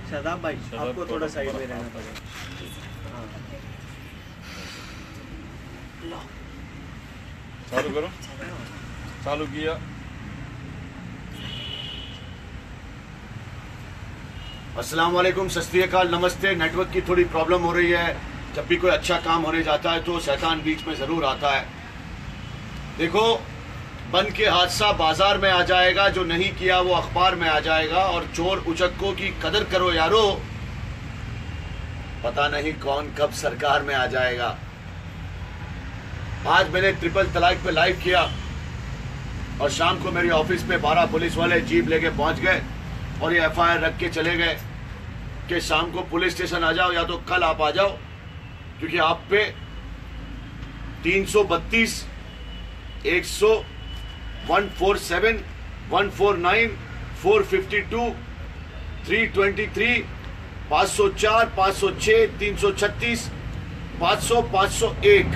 शादाब भाई आपको थोड़ा साइड में रहना पड़ेगा। चालू करो। चालू किया। अस्सलाम वालेकुम, सत श्री अकाल, नमस्ते। नेटवर्क की थोड़ी प्रॉब्लम हो रही है। जब भी कोई अच्छा काम होने जाता है तो शैतान बीच में जरूर आता है। देखो, बन के हादसा बाजार में आ जाएगा, जो नहीं किया वो अखबार में आ जाएगा। और चोर उचक्कों की कदर करो यारो, पता नहीं कौन कब सरकार में आ जाएगा। आज मैंने ट्रिपल तलाक पे लाइव किया और शाम को मेरी ऑफिस पे 12 पुलिस वाले जीप लेके पहुंच गए और ये FIR रख के चले गए कि शाम को पुलिस स्टेशन आ जाओ या तो कल आप आ जाओ, क्योंकि आप पे 332, 100, 147, 149, 452, 323, 504, 506, 336, 500, 501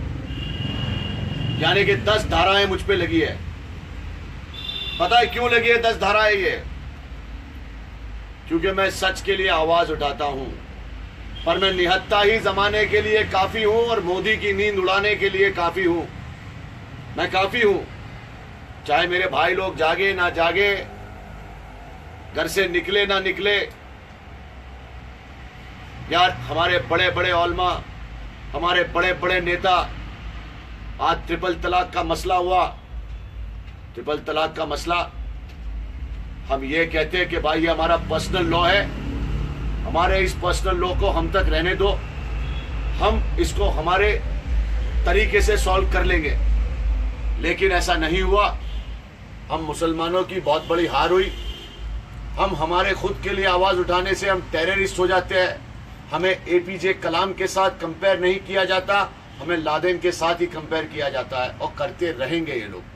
यानी कि 10 धाराएं मुझ पे लगी है। पता है क्यों लगी है 10 धाराएं? ये क्योंकि मैं सच के लिए आवाज उठाता हूं, पर मैं निहत्ता ही जमाने के लिए काफी हूं और मोदी की नींद उड़ाने के लिए काफी हूं। मैं काफी हूं, चाहे मेरे भाई लोग जागे ना जागे, घर से निकले ना निकले। यार, हमारे बड़े बड़े औलमा, हमारे बड़े बड़े नेता, आज ट्रिपल तलाक का मसला हुआ। ट्रिपल तलाक का मसला, हम ये कहते हैं कि भाई ये हमारा पर्सनल लॉ है, हमारे इस पर्सनल लॉ को हम तक रहने दो, हम इसको हमारे तरीके से सॉल्व कर लेंगे। लेकिन ऐसा नहीं हुआ। हम मुसलमानों की बहुत बड़ी हार हुई। हम हमारे खुद के लिए आवाज उठाने से हम टेररिस्ट हो जाते हैं। हमें APJ कलाम के साथ कंपेयर नहीं किया जाता, हमें लादेन के साथ ही कंपेयर किया जाता है, और करते रहेंगे ये लोग।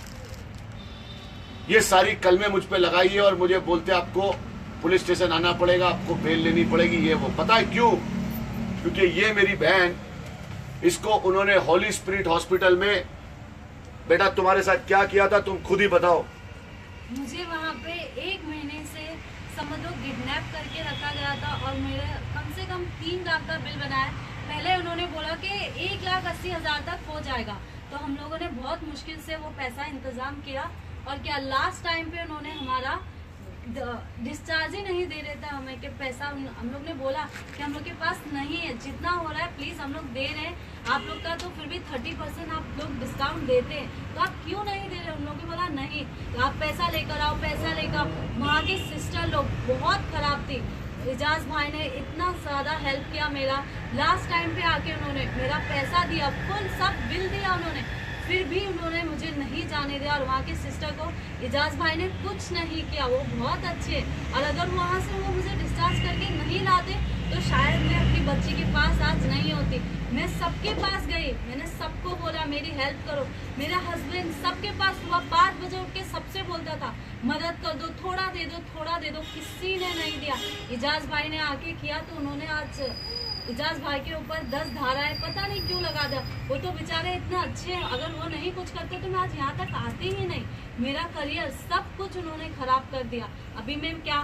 ये सारी कलमें मुझ पे लगाई है और मुझे बोलते आपको पुलिस स्टेशन आना पड़ेगा, आपको बेल लेनी पड़ेगी, ये वो। पता है क्यों? क्योंकि ये मेरी बहन, इसको उन्होंने होली स्पिरिट हॉस्पिटल में, बेटा तुम्हारे साथ क्या किया था तुम खुद ही बताओ। मुझे वहाँ पे 1 महीने से समझ लो किडनैप करके रखा गया था और मेरे कम से कम 3 लाख का बिल बनाया। पहले उन्होंने बोला कि 1,80,000 तक हो जाएगा, तो हम लोगों ने बहुत मुश्किल से वो पैसा इंतजाम किया। और क्या लास्ट टाइम पे उन्होंने हमारा डिस्चार्ज ही नहीं दे रहे थे हमें कि पैसा। हम लोग ने बोला कि हम लोग के पास नहीं है, जितना हो रहा है प्लीज हम लोग दे रहे हैं आप लोग का, तो फिर भी 30% आप लोग डिस्काउंट देते हैं, तो आप क्यों नहीं दे रहे? उन लोगों ने बोला नहीं, आप पैसा लेकर आओ, पैसा लेकर। वहाँ की सिस्टर लोग बहुत खराब थी। एजाज भाई ने इतना ज्यादा हेल्प किया मेरा। लास्ट टाइम पे आके उन्होंने मेरा पैसा दिया, फुल सब बिल दिया उन्होंने, फिर भी उन्होंने मुझे नहीं जाने दिया। और वहाँ के सिस्टर को एजाज भाई ने कुछ नहीं किया, वो बहुत अच्छे। और अगर वहाँ से वो मुझे डिस्चार्ज करके नहीं लाते तो शायद मैं अपनी बच्ची के पास आज नहीं होती। मैं सबके पास गई, मैंने सबको बोला मेरी हेल्प करो। मेरा हस्बैंड सबके पास हुआ, 5 बजे उठ के सबसे बोलता था मदद कर दो, थोड़ा दे दो, थोड़ा दे दो, किसी ने नहीं दिया। एजाज भाई ने आके किया तो उन्होंने आज एजाज भाई के ऊपर 10 धाराएं पता नहीं क्यों लगा दिया। वो तो बेचारे इतना अच्छे हैं, अगर वो नहीं कुछ करते तो मैं आज यहाँ तक आती ही नहीं। मेरा करियर सब कुछ उन्होंने खराब कर दिया। अभी मैं क्या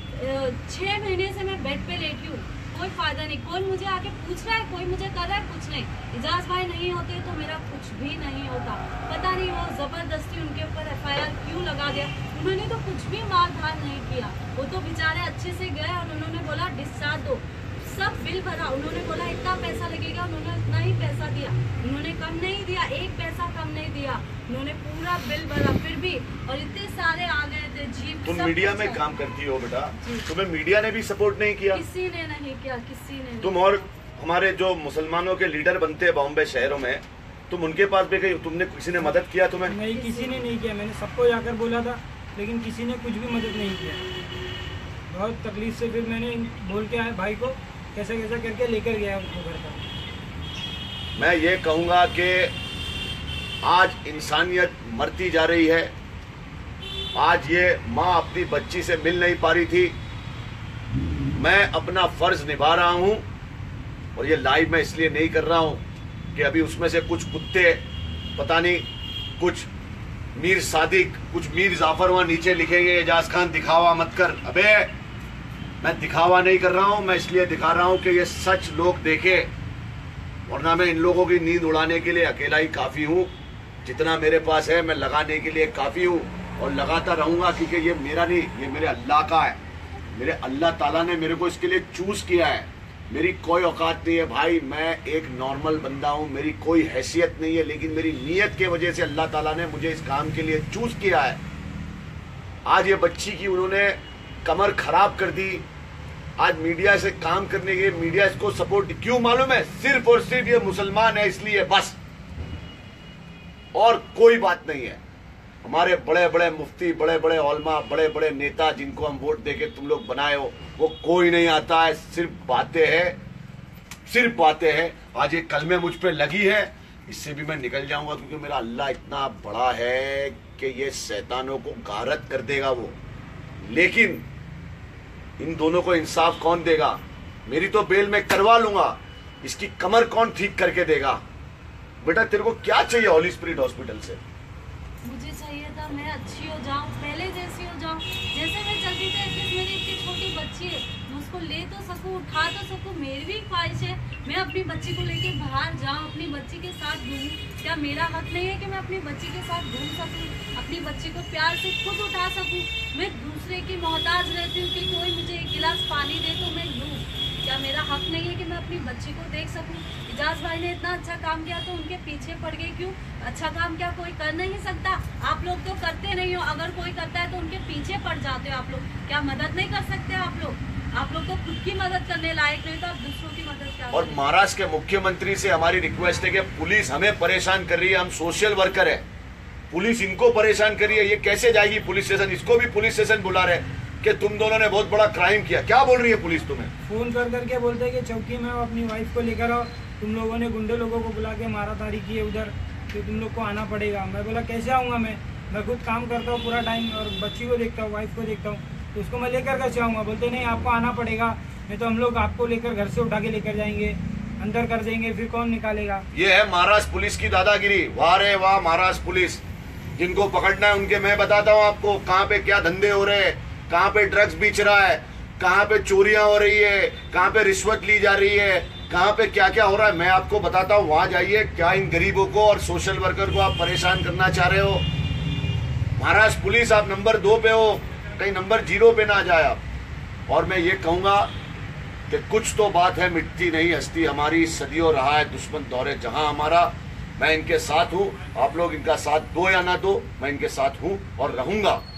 6 महीने से मैं बेड पे लेटी हूँ, कोई फायदा नहीं। कोई मुझे आके पूछ रहा है, कोई मुझे कर रहा है, कुछ नहीं। एजाज भाई नहीं होते तो मेरा कुछ भी नहीं होता। पता नहीं वो जबरदस्ती उनके ऊपर FIR क्यों लगा दिया। उन्होंने तो कुछ भी मार धार नहीं किया, वो तो बेचारे अच्छे से गए और उन्होंने बोला डिस्चार्ज दो, सब बिल भरा। उन्होंने बोला इतना पैसा लगेगा, उन्होंने उतना ही पैसा दिया, उन्होंने कम नहीं दिया, 1 पैसा कम नहीं दिया, उन्होंने पूरा बिल भरा फिर भी। और इतने सारे आ गए थे जीप। तुम मीडिया में काम करती हो बेटा, तुम्हें मीडिया ने भी सपोर्ट नहीं किया? किसी ने नहीं किया, किसी ने। तुम और हमारे जो मुसलमानों के लीडर बनते हैं बॉम्बे शहरों में, तुम उनके पास भी गई, तुमने किसी ने मदद किया तुम्हें? नहीं, किसी ने नहीं किया। मैंने सबको जाकर बोला था, लेकिन किसी ने कुछ भी मदद नहीं किया। बहुत तकलीफ से फिर मैंने बोल के आया भाई को, कैसा कैसा करके लेकर गया उनको घर पर। मैं ये कहूँगा कि आज इंसानियत मरती जा रही है। आज ये माँ अपनी बच्ची से मिल नहीं पा रही थी। मैं अपना फर्ज निभा रहा हूँ और ये लाइव मैं इसलिए नहीं कर रहा हूँ कि अभी उसमें से कुछ कुत्ते, पता नहीं कुछ मीर सादिक, कुछ मीर जाफर वहां नीचे लिखेंगे एजाज खान दिखावा मत कर। अबे मैं दिखावा नहीं कर रहा हूं, मैं इसलिए दिखा रहा हूं कि ये सच लोग देखे, वरना मैं इन लोगों की नींद उड़ाने के लिए अकेला ही काफी हूं। जितना मेरे पास है मैं लगाने के लिए काफी हूं और लगाता रहूंगा, क्योंकि ये मेरा नहीं, ये मेरे अल्लाह का है। मेरे अल्लाह ताला ने मेरे को इसके लिए चूज किया है। मेरी कोई औकात नहीं है भाई, मैं एक नॉर्मल बंदा हूं, मेरी कोई हैसियत नहीं है, लेकिन मेरी नीयत के वजह से अल्लाह ताला ने मुझे इस काम के लिए चूज किया है। आज ये बच्ची की उन्होंने कमर खराब कर दी। आज मीडिया से काम करने के मीडिया इसको सपोर्ट क्यों मालूम है? सिर्फ और सिर्फ ये मुसलमान है इसलिए, बस, और कोई बात नहीं है। हमारे बड़े बड़े मुफ्ती, बड़े बड़े औलमा, बड़े बड़े नेता जिनको हम वोट देके तुम लोग बनाए हो, वो कोई नहीं आता है, सिर्फ बातें हैं, सिर्फ बातें हैं। आज ये कलमे मुझ पे लगी है, इससे भी मैं निकल जाऊंगा, क्योंकि मेरा अल्लाह इतना बड़ा है कि ये शैतानों को गारत कर देगा वो। लेकिन इन दोनों को इंसाफ कौन देगा? मेरी तो बेल में करवा लूंगा, इसकी कमर कौन ठीक करके देगा? बेटा तेरे को क्या चाहिए होली स्पिरिट हॉस्पिटल से? मुझे चाहिए था मैं अच्छी हो जाऊं, पहले जैसी हो जाऊं, जैसे मैं चलती थी। एटलीस्ट मेरी इतनी छोटी बच्ची है, मैं उसको ले तो सकूं, उठा तो सकूं। मेरी भी ख्वाहिश है मैं अपनी बच्ची को लेके बाहर जाऊं, अपनी बच्ची के साथ घूमूं। क्या मेरा हक नहीं है कि मैं अपनी बच्ची के साथ घूम सकूं, अपनी बच्ची को प्यार से खुद उठा सकूं? मैं दूसरे की मोहताज रहती हूँ कि कोई मुझे एक गिलास पानी दे तो मैं लूँ। क्या मेरा हक नहीं है कि मैं अपनी बच्ची को देख सकूं? इजाज भाई ने इतना अच्छा काम किया तो उनके पीछे पड़ गई क्यों? अच्छा काम क्या कोई कर नहीं सकता? आप लोग तो करते नहीं हो, अगर कोई करता है तो उनके पीछे पड़ जाते हो आप लोग। क्या मदद नहीं कर सकते आप लोग? आप लोग तो खुद की मदद करने लायक नहीं, तो आप दूसरों की मदद क्या? और महाराष्ट्र के मुख्यमंत्री से हमारी रिक्वेस्ट है कि पुलिस हमें परेशान कर रही है, हम सोशल वर्कर है, पुलिस इनको परेशान कर रही है, ये कैसे जाएगी पुलिस स्टेशन? इसको भी पुलिस स्टेशन बुला रहे कि तुम दोनों ने बहुत बड़ा क्राइम किया। क्या बोल रही है पुलिस तुम्हें? फोन कर करके बोलते हैं कि चौकी में अपनी वाइफ को लेकर आओ, तुम लोगों ने गुंडे लोगों को बुला के मारा तारी की है उधर, तो तुम लोग को आना पड़ेगा। मैं बोला कैसे आऊँगा, मैं खुद काम करता हूँ पूरा टाइम और बच्ची को देखता हूँ, वाइफ को देखता हूँ, तो उसको मैं लेकर कैसे आऊँगा? बोलते नहीं आपको आना पड़ेगा, नहीं तो हम लोग आपको लेकर घर से उठा के लेकर जाएंगे, अंदर कर देंगे, फिर कौन निकालेगा? ये है महाराष्ट्र पुलिस की दादागिरी। वाह रे वाह महाराष्ट्र पुलिस। जिनको पकड़ना है उनके मैं बताता हूँ आपको कहाँ पे क्या धंधे हो रहे हैं, कहाँ पे ड्रग्स बेच रहा है, कहाँ पे चोरियां हो रही है, कहाँ पे रिश्वत ली जा रही है, कहाँ पे क्या क्या हो रहा है, मैं आपको बताता हूँ। वहां जाइए। क्या इन गरीबों को और सोशल वर्कर को आप परेशान करना चाह रहे हो? महाराष्ट्र पुलिस आप नंबर 2 पे हो, कहीं नंबर 0 पे ना आ जाए आप। और मैं ये कहूंगा कि कुछ तो बात है, मिटती नहीं हस्ती हमारी, सदियों रहा है दुश्मन दौरे जहां हमारा। मैं इनके साथ हूं, आप लोग इनका साथ दो या ना दो, मैं इनके साथ हूं और रहूंगा।